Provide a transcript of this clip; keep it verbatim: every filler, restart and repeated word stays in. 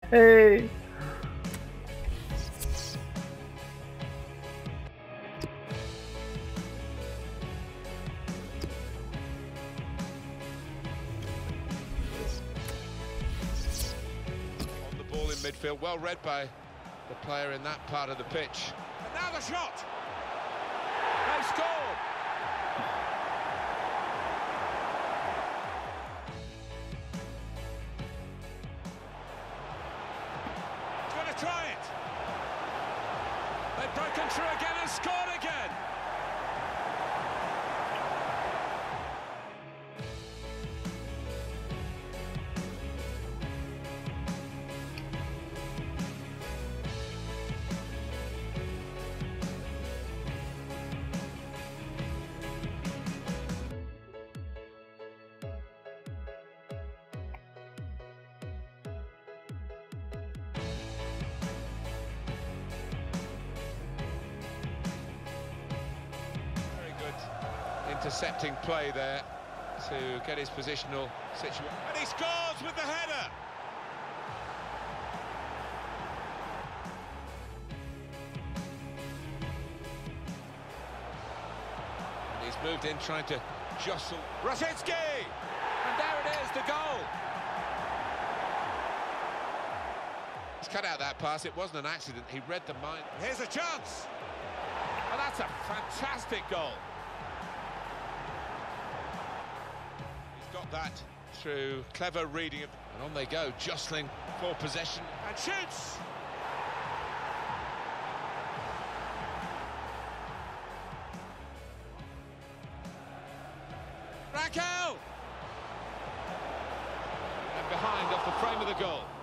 Hey. On the ball in midfield, well read by the player in that part of the pitch. And now the shot! They scored! Try it. They've broken through again and scored again. Intercepting play there to get his positional situation. And he scores with the header! And he's moved in trying to jostle Rosicky! And there it is, the goal! He's cut out that pass, it wasn't an accident, he read the mind. Here's a chance! And that's a fantastic goal. Got that through clever reading of, and on they go, jostling for possession, and shoots! Raquel! And behind off the frame of the goal.